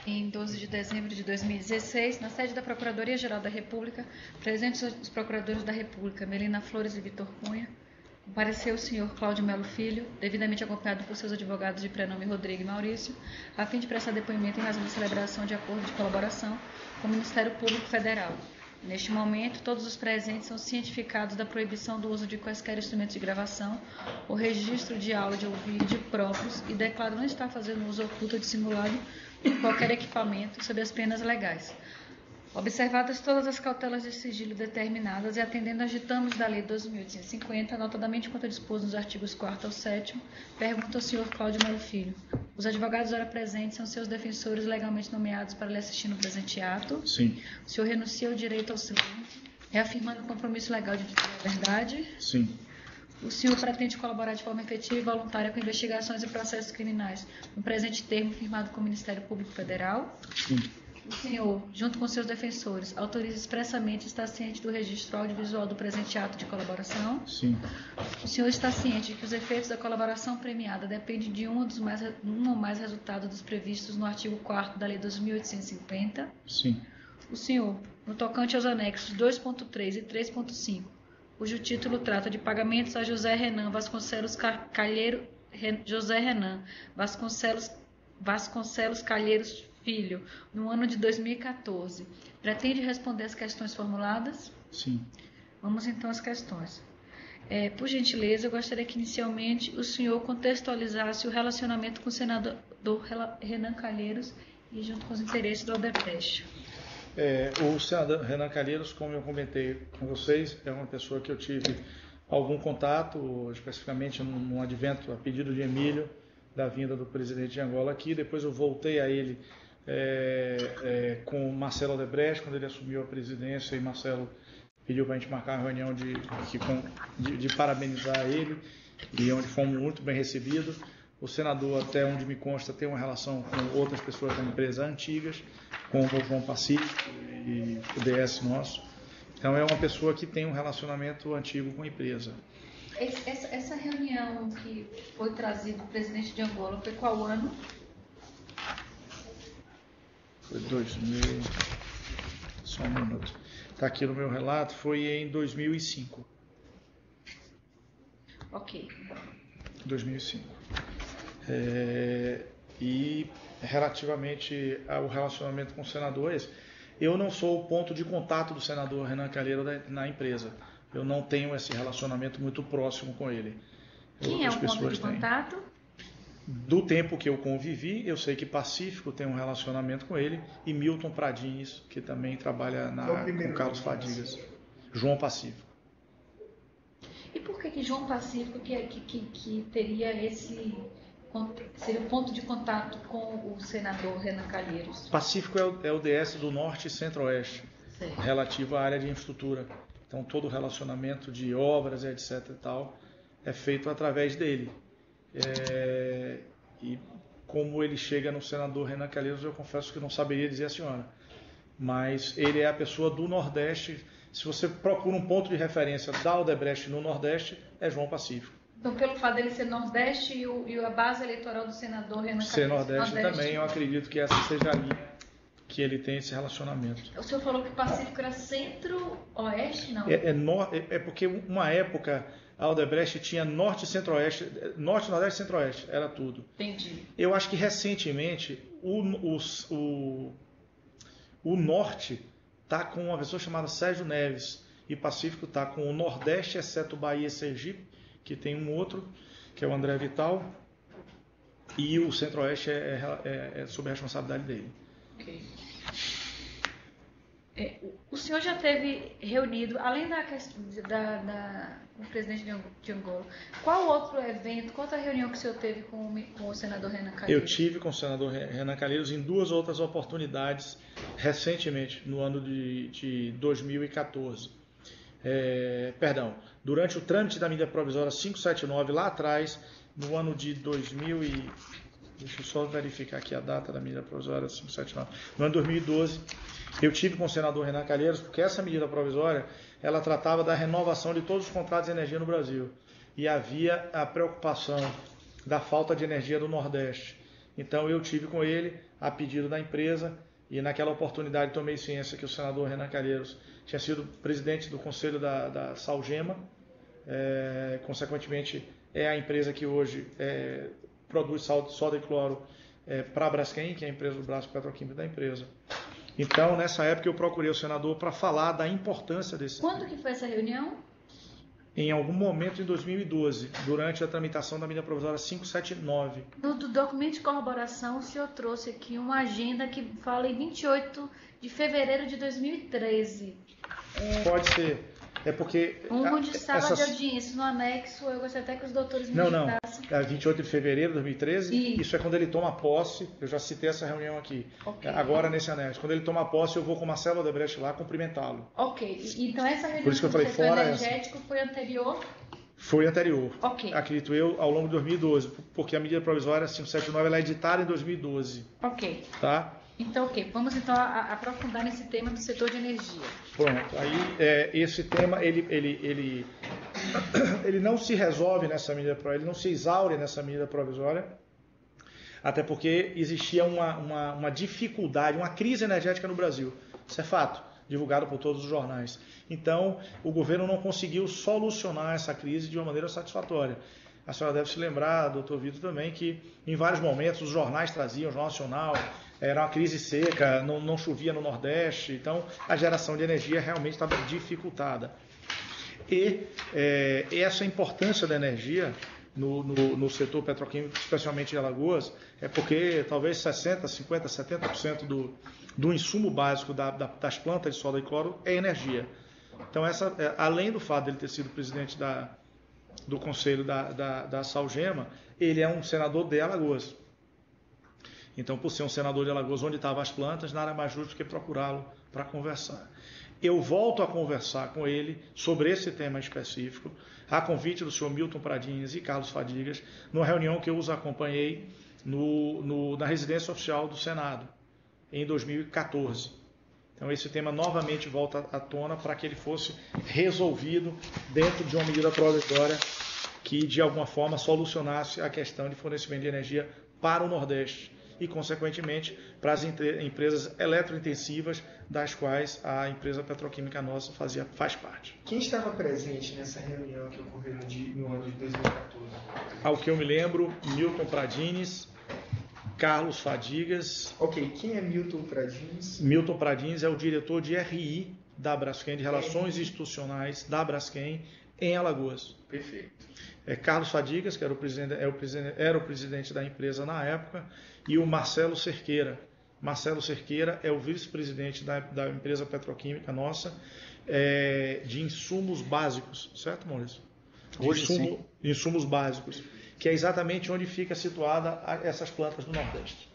Em 12 de dezembro de 2016, na sede da Procuradoria-Geral da República, presentes os procuradores da República, Melina Flores e Vitor Cunha, compareceu o senhor Cláudio Melo Filho, devidamente acompanhado por seus advogados de prenome Rodrigo e Maurício, a fim de prestar depoimento em razão da celebração de acordo de colaboração com o Ministério Público Federal. Neste momento, todos os presentes são cientificados da proibição do uso de quaisquer instrumentos de gravação ou registro de áudio ou vídeo próprios e declaram não estar fazendo uso oculto ou dissimulado de qualquer equipamento sob as penas legais. Observadas todas as cautelas de sigilo determinadas e atendendo aos ditames da Lei 12.850, notadamente quanto a dispor nos artigos 4º ao 7º, pergunta ao senhor Cláudio Melo Filho. Os advogados ora presentes são seus defensores legalmente nomeados para lhe assistir no presente ato. Sim. O senhor renuncia ao direito ao silêncio, reafirmando o compromisso legal de dizer a verdade. Sim. O senhor pretende colaborar de forma efetiva e voluntária com investigações e processos criminais no presente termo firmado com o Ministério Público Federal. Sim. O senhor, junto com seus defensores, autoriza expressamente e está ciente do registro audiovisual do presente ato de colaboração? Sim. O senhor está ciente de que os efeitos da colaboração premiada dependem de um ou mais resultados dos previstos no artigo 4º da Lei 2.850? Sim. O senhor, no tocante aos anexos 2.3 e 3.5, cujo título trata de pagamentos a José Renan Vasconcelos Calheiros Filho, no ano de 2014. Pretende responder às questões formuladas? Sim. Vamos então às questões. Por gentileza, eu gostaria que inicialmente o senhor contextualizasse o relacionamento com o senador Renan Calheiros e junto com os interesses do Odebrecht. O senador Renan Calheiros, como eu comentei com vocês, é uma pessoa que eu tive algum contato, especificamente num advento a pedido de Emílio, da vinda do presidente de Angola aqui. Depois eu voltei a ele com Marcelo Odebrecht, quando ele assumiu a presidência, e Marcelo pediu para a gente marcar uma reunião de parabenizar ele, e onde fomos muito bem recebidos. O senador, até onde me consta, tem uma relação com outras pessoas da empresa antigas, como o João Pacífico e o DS nosso. Então é uma pessoa que tem um relacionamento antigo com a empresa. Essa reunião que foi trazida do presidente de Angola foi qual ano? Foi 2000. Só um minuto. Está aqui no meu relato, foi em 2005. Ok. 2005. E relativamente ao relacionamento com o senador, eu não sou o ponto de contato do senador Renan Calheiros na empresa. Eu não tenho esse relacionamento muito próximo com ele. Quem é o ponto de contato? Do tempo que eu convivi, eu sei que Pacífico tem um relacionamento com ele, e Milton Pradines, que também trabalha com Carlos Fadigas. João Pacífico. E por que João Pacífico que teria seria o ponto de contato com o senador Renan Calheiros? Pacífico é o DS do Norte e Centro-Oeste, relativo à área de infraestrutura. Então todo o relacionamento de obras, etc. e tal, é feito através dele. E como ele chega no senador Renan Calheiros, eu confesso que não saberia dizer a senhora. Mas ele é a pessoa do Nordeste. Se você procura um ponto de referência da Odebrecht no Nordeste, é João Pacífico. Então, pelo fato dele ser Nordeste e a base eleitoral do senador Renan Calheiros ser Nordeste também, eu acredito que essa seja a linha que ele tem esse relacionamento. O senhor falou que o Pacífico era Centro-Oeste, não? É porque uma época a Odebrecht tinha Norte e Centro-Oeste, Norte, Nordeste e Centro-Oeste, era tudo. Entendi. Eu acho que recentemente o Norte está com uma pessoa chamada Sérgio Neves, e Pacífico está com o Nordeste, exceto Bahia e Sergipe, que tem um outro, que é o André Vital, e o Centro-Oeste é sob a responsabilidade dele. Ok. O senhor já teve reunido, além da questão com o presidente de Angola, qual outro evento, qual outra reunião que o senhor teve com o senador Renan Calheiros? Eu tive com o senador Renan Calheiros em duas outras oportunidades, recentemente, no ano de 2014. Durante o trâmite da medida provisória 579, lá atrás, no ano de 2000 e... Deixa eu só verificar aqui a data da medida provisória 579. No ano de 2012, eu tive com o senador Renan Calheiros, porque essa medida provisória, ela tratava da renovação de todos os contratos de energia no Brasil. E havia a preocupação da falta de energia do Nordeste. Então eu tive com ele a pedido da empresa e naquela oportunidade tomei ciência que o senador Renan Calheiros tinha sido presidente do conselho da Salgema, consequentemente é a empresa que hoje produz soda e cloro para a Braskem, que é a empresa do braço petroquímico da empresa. Então, nessa época, eu procurei o senador para falar da importância desse... Quando que foi essa reunião? Em algum momento em 2012, durante a tramitação da medida provisória 579. No documento de corroboração, o senhor trouxe aqui uma agenda que fala em 28 de fevereiro de 2013. Pode ser. É porque... de sala de audiência, no anexo, eu gostaria até que os doutores me indicassem. Não, 28 de fevereiro de 2013, isso é quando ele toma posse, eu já citei essa reunião aqui, agora nesse anexo. Quando ele toma posse, eu vou com o Marcelo Odebrecht lá cumprimentá-lo. Ok, então essa reunião Por isso que eu falei, do setor fora energético foi anterior? Foi anterior, Ok. Acredito eu, ao longo de 2012, porque a medida provisória 579 ela é editada em 2012. Ok. Tá? Então, ok. Vamos então aprofundar nesse tema do setor de energia. Pronto. Aí, esse tema, ele não se resolve nessa medida provisória, ele não se exaure nessa medida provisória, até porque existia uma dificuldade, uma crise energética no Brasil. Isso é fato, divulgado por todos os jornais. Então, o governo não conseguiu solucionar essa crise de uma maneira satisfatória. A senhora deve se lembrar, doutor Vitor, também, que em vários momentos os jornais traziam, o Jornal Nacional, era uma crise seca, não chovia no Nordeste, então a geração de energia realmente estava dificultada. E essa importância da energia no setor petroquímico, especialmente em Alagoas, é porque talvez 60%, 50%, 70% do insumo básico das plantas de soda e cloro é energia. Então, além do fato de ele ter sido presidente do conselho da Salgema, ele é um senador de Alagoas. Então, por ser um senador de Alagoas onde estavam as plantas, nada mais justo que procurá-lo para conversar. Eu volto a conversar com ele sobre esse tema específico, a convite do senhor Milton Pradines e Carlos Fadigas, numa reunião que eu os acompanhei na residência oficial do Senado, em 2014. Então, esse tema novamente volta à tona para que ele fosse resolvido dentro de uma medida provisória que, de alguma forma, solucionasse a questão de fornecimento de energia para o Nordeste e, consequentemente, para as empresas eletrointensivas, das quais a empresa petroquímica nossa faz parte. Quem estava presente nessa reunião que ocorreu no ano de 2014? Ao que eu me lembro, Milton Pradines, Carlos Fadigas. Ok, quem é Milton Pradines? Milton Pradines é o diretor de RI da Braskem, de Relações Institucionais da Braskem, em Alagoas. Perfeito. Carlos Fadigas, que era o presidente da empresa na época, e o Marcelo Cerqueira. Marcelo Cerqueira é o vice-presidente da empresa petroquímica nossa, de insumos básicos, certo, Maurício? Hoje sim. Insumos básicos, que é exatamente onde fica situada essas plantas do Nordeste.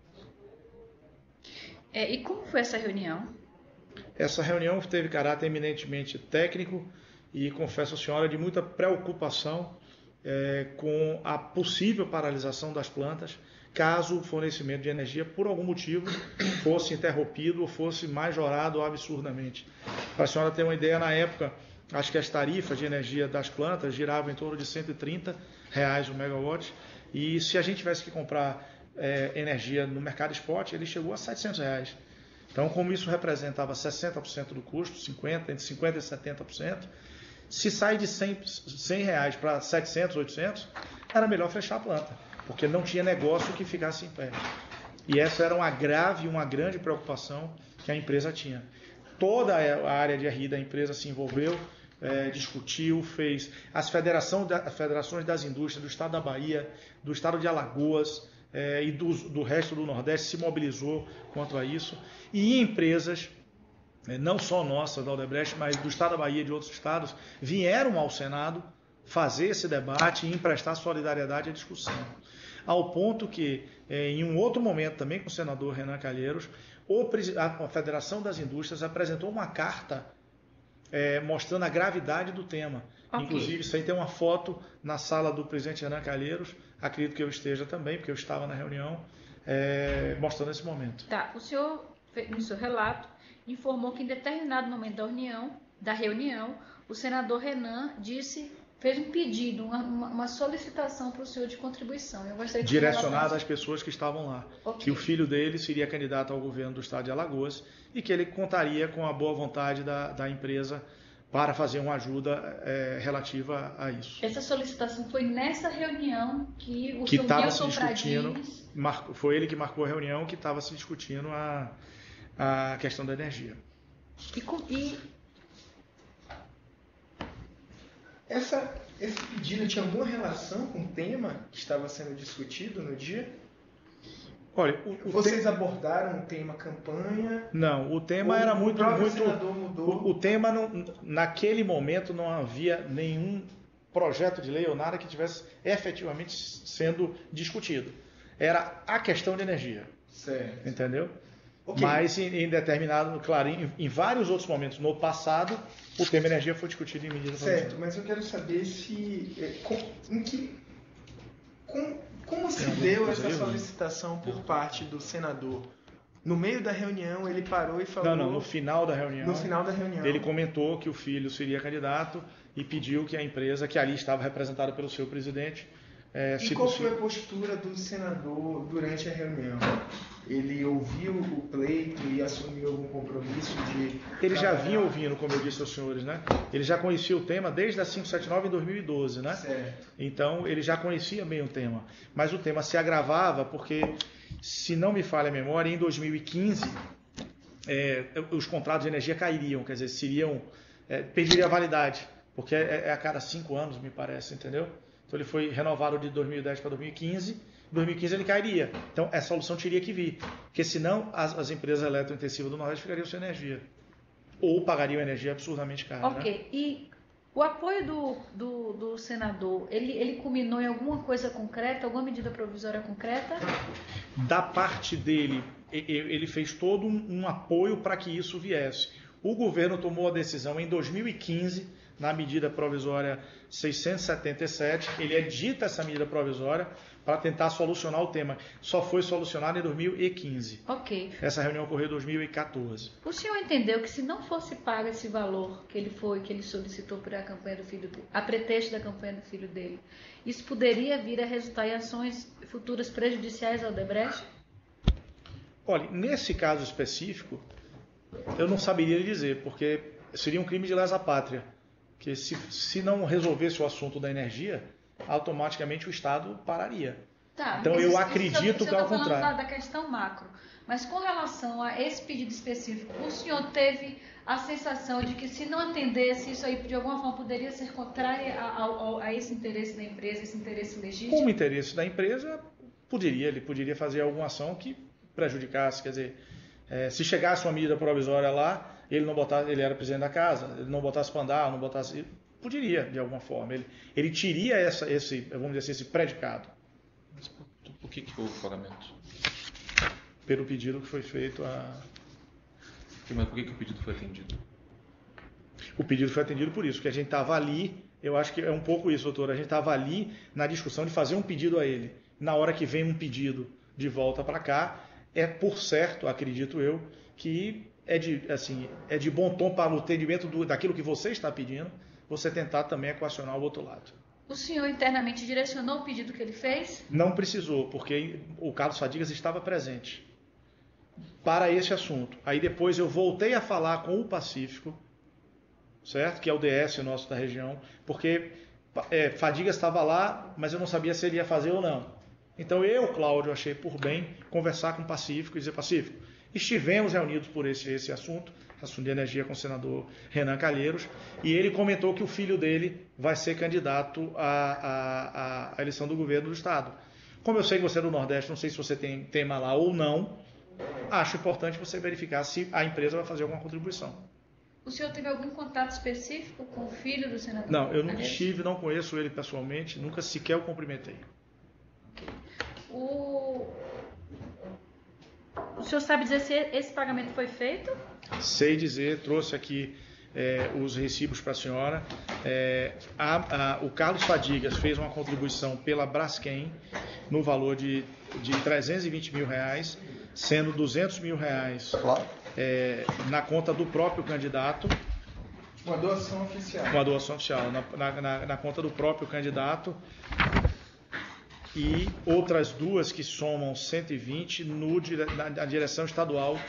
E como foi essa reunião? Essa reunião teve caráter eminentemente técnico e, confesso à senhora, de muita preocupação com a possível paralisação das plantas, caso o fornecimento de energia, por algum motivo, fosse interrompido ou fosse majorado absurdamente. Para a senhora ter uma ideia, na época, acho que as tarifas de energia das plantas giravam em torno de R$130 o megawatt, e se a gente tivesse que comprar energia no mercado spot, ele chegou a R$700. Então, como isso representava 60% do custo, entre 50% e 70%, se sai de R$100 para 700, 800, era melhor fechar a planta, porque não tinha negócio que ficasse em pé. E essa era uma grande preocupação que a empresa tinha. Toda a área de RI da empresa se envolveu, discutiu, fez. As federações das indústrias do estado da Bahia, do estado de Alagoas e do resto do Nordeste se mobilizou quanto a isso. E empresas, não só nossa, da Odebrecht, mas do estado da Bahia e de outros estados, vieram ao Senado fazer esse debate e emprestar solidariedade à discussão. Ao ponto que, em um outro momento, também com o senador Renan Calheiros, a Federação das Indústrias apresentou uma carta mostrando a gravidade do tema. Okay. Inclusive, isso aí tem uma foto na sala do presidente Renan Calheiros, acredito que eu esteja também, porque eu estava na reunião, mostrando esse momento. Tá, o senhor, no seu relato, informou que em determinado momento da reunião, o senador Renan disse fez um pedido, uma solicitação para o senhor de contribuição. Eu gostaria que direcionada às pessoas que estavam lá. Okay. Que o filho dele seria candidato ao governo do estado de Alagoas e que ele contaria com a boa vontade da empresa para fazer uma ajuda relativa a isso. Essa solicitação foi nessa reunião que o que senhor estava se Milton discutindo, Pradines... foi ele que marcou a reunião que estava se discutindo a questão da energia. Esse pedido tinha alguma relação com o tema que estava sendo discutido no dia? Olha, vocês abordaram o tema campanha? Não, o tema era muito. O senador mudou. O tema, naquele momento, não havia nenhum projeto de lei ou nada que estivesse efetivamente sendo discutido. Era a questão de energia. Certo. Entendeu? Okay. Mas em determinado, claro, em vários outros momentos no passado, o tema energia foi discutido em medida provisória. Certo, mas eu quero saber como se deu essa solicitação por parte do senador? No meio da reunião ele parou e falou... Não, no final da reunião. No final da reunião. Ele comentou que o filho seria candidato e pediu que a empresa, que ali estava representada pelo seu presidente... E qual foi a postura do senador durante a reunião? Ele ouviu o pleito e assumiu algum compromisso de... Ele já vinha ouvindo, como eu disse aos senhores, né? Ele já conhecia o tema desde a 579 em 2012, né? Certo. Então, ele já conhecia bem o tema. Mas o tema se agravava porque, se não me falha a memória, em 2015, os contratos de energia cairiam, quer dizer, perderia a validade, porque é a cada 5 anos, me parece, entendeu? Então, ele foi renovado de 2010 para 2015. Em 2015 ele cairia. Então, essa solução teria que vir. Porque senão as empresas eletrointensivas do Nordeste ficariam sem energia. Ou pagariam energia absurdamente cara. Ok. Né? E o apoio do senador, ele culminou em alguma coisa concreta, alguma medida provisória concreta? Da parte dele, ele fez todo um apoio para que isso viesse. O governo tomou a decisão em 2015, na medida provisória 677, ele edita essa medida provisória para tentar solucionar o tema. Só foi solucionado em 2015. Ok. Essa reunião ocorreu em 2014. O senhor entendeu que se não fosse pago esse valor que ele solicitou para a campanha do filho dele, a pretexto da campanha do filho dele, isso poderia vir a resultar em ações futuras prejudiciais ao Odebrecht? Olha, nesse caso específico, eu não saberia lhe dizer, porque seria um crime de lesa pátria. Que se não resolvesse o assunto da energia, automaticamente o Estado pararia. Tá, então eu acredito que ao contrário. Eu estou falando da questão macro, mas com relação a esse pedido específico, o senhor teve a sensação de que se não atendesse, isso aí de alguma forma poderia ser contrário a esse interesse da empresa, esse interesse legítimo? Como interesse da empresa, ele poderia fazer alguma ação que prejudicasse, quer dizer, se chegasse uma medida provisória lá, ele era presidente da casa, ele não botasse para andar, não botasse, poderia de alguma forma, ele teria vamos dizer assim, esse predicado. Mas por que houve pagamento? Pelo pedido que foi feito Mas por que o pedido foi atendido? O pedido foi atendido por isso, que a gente estava ali, eu acho que é um pouco isso, doutor, a gente estava ali na discussão de fazer um pedido a ele. Na hora que vem um pedido de volta para cá, por certo, acredito eu, que é de bom tom para o entendimento daquilo que você está pedindo, você tentar também equacionar o outro lado. O senhor internamente direcionou o pedido que ele fez? Não precisou, porque o Carlos Fadigas estava presente para esse assunto. Aí depois eu voltei a falar com o Pacífico, certo? Que é o DS nosso da região, porque Fadigas estava lá, mas eu não sabia se ele ia fazer ou não. Então eu, Cláudio, achei por bem conversar com o Pacífico e dizer: Pacífico, estivemos reunidos por esse assunto de energia com o senador Renan Calheiros, e ele comentou que o filho dele vai ser candidato à eleição do governo do Estado. Como eu sei que você é do Nordeste, não sei se você tem tema lá ou não, acho importante você verificar se a empresa vai fazer alguma contribuição. O senhor teve algum contato específico com o filho do senador? Não, eu não tive, não conheço ele pessoalmente, nunca sequer o cumprimentei. O senhor sabe dizer se esse pagamento foi feito? Sei dizer, trouxe aqui os recibos para a senhora. O Carlos Fadigas fez uma contribuição pela Braskem no valor de 320 mil reais, sendo 200 mil reais na conta do próprio candidato Uma doação oficial. Uma doação oficial, na conta do próprio candidato, e outras duas que somam 120 na direção estadual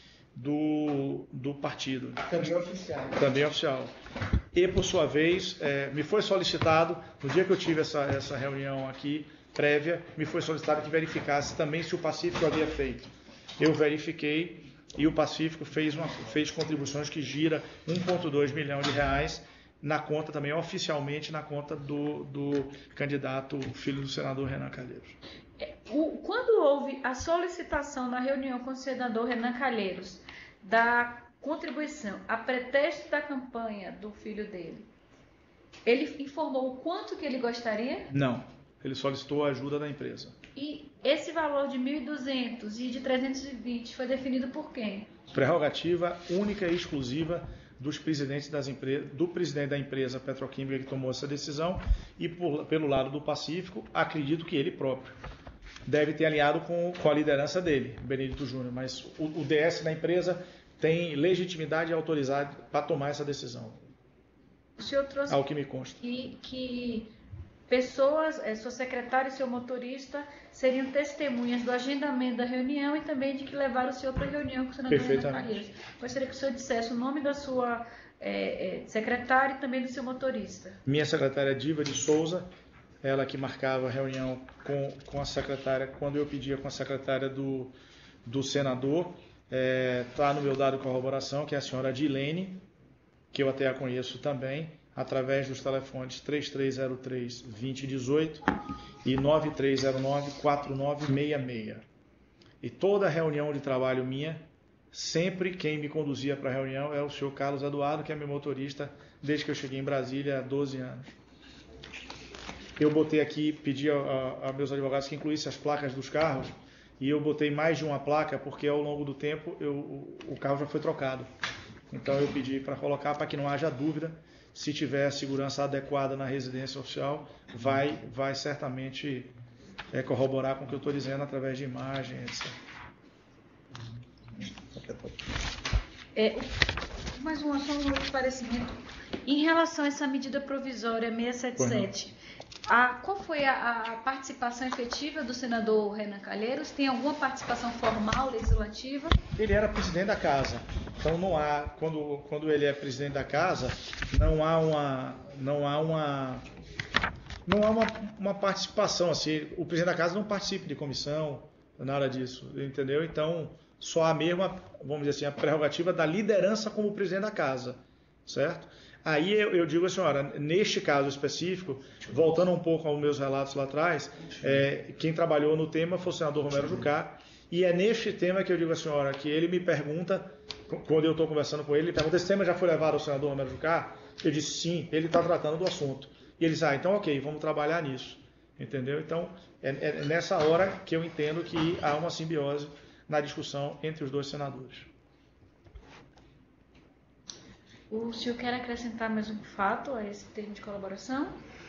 do partido. Também oficial. Também oficial. E, por sua vez, me foi solicitado, no dia que eu tive essa reunião aqui, prévia, me foi solicitado que verificasse também se o Pacífico havia feito. Eu verifiquei e o Pacífico fez contribuições que gira 1,2 milhão de reais na conta também, oficialmente, na conta do candidato, filho do senador Renan Calheiros. Quando houve a solicitação na reunião com o senador Renan Calheiros da contribuição a pretexto da campanha do filho dele, ele informou o quanto que ele gostaria? Não, ele solicitou a ajuda da empresa. E esse valor de 1.200 e de 320 foi definido por quem? Prerrogativa única e exclusiva dos presidentes das empresas, do presidente da empresa petroquímica que tomou essa decisão, e pelo lado do Pacífico, acredito que ele próprio deve ter alinhado com a liderança dele, Benedito Júnior, mas o DS da empresa tem legitimidade e autoridade para tomar essa decisão. O senhor trouxe ao que me consta. Que pessoas, sua secretária e seu motorista, seriam testemunhas do agendamento da reunião e também de que levaram o senhor para a reunião com o senador Renan Calheiros. Gostaria que o senhor dissesse o nome da sua secretária e também do seu motorista. Minha secretária Diva de Souza, ela que marcava a reunião com a secretária, quando eu pedia com a secretária do senador, está no meu dado de corroboração, que é a senhora Dilene, que eu até a conheço também, através dos telefones 3303-2018 e 9309-4966. E toda reunião de trabalho minha, sempre quem me conduzia para a reunião é o senhor Carlos Eduardo, que é meu motorista desde que eu cheguei em Brasília há 12 anos. Eu botei aqui, pedi a meus advogados que incluíssem as placas dos carros, e eu botei mais de uma placa porque ao longo do tempo o carro já foi trocado. Então eu pedi para colocar, para que não haja dúvida. Se tiver a segurança adequada na residência oficial, vai certamente corroborar com o que eu estou dizendo através de imagem, etc. Mais só um esclarecimento. Em relação a essa medida provisória 677, qual foi a participação efetiva do senador Renan Calheiros? Tem alguma participação formal legislativa? Ele era presidente da casa. Então não há, quando ele é presidente da casa, não há uma participação assim. O presidente da casa não participa de comissão, nada disso, entendeu? Então só há mesmo, vamos dizer assim, a prerrogativa da liderança como presidente da casa, certo? Aí eu digo à senhora, neste caso específico, voltando um pouco aos meus relatos lá atrás, quem trabalhou no tema foi o senador Romero Jucá, e é neste tema que eu digo à senhora que ele me pergunta, quando eu estou conversando com ele, ele pergunta: esse tema já foi levado ao senador Romero Jucá? Eu disse sim, ele está tratando do assunto. E ele diz: então ok, vamos trabalhar nisso. Entendeu? Então é nessa hora que eu entendo que há uma simbiose na discussão entre os dois senadores. O senhor quer acrescentar mais um fato a esse termo de colaboração?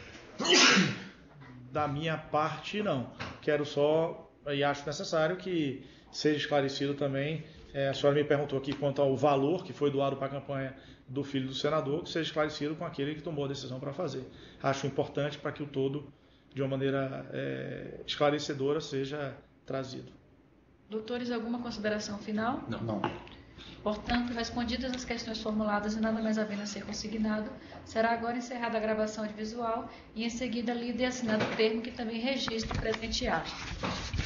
Da minha parte, não. Quero só, e acho necessário que seja esclarecido também, a senhora me perguntou aqui quanto ao valor que foi doado para a campanha do filho do senador, que seja esclarecido com aquele que tomou a decisão para fazer. Acho importante para que o todo, de uma maneira esclarecedora, seja trazido. Doutores, alguma consideração final? Não. Portanto, respondidas as questões formuladas e nada mais havendo a ser consignado, será agora encerrada a gravação audiovisual e em seguida lido e assinado o termo que também registra o presente ato.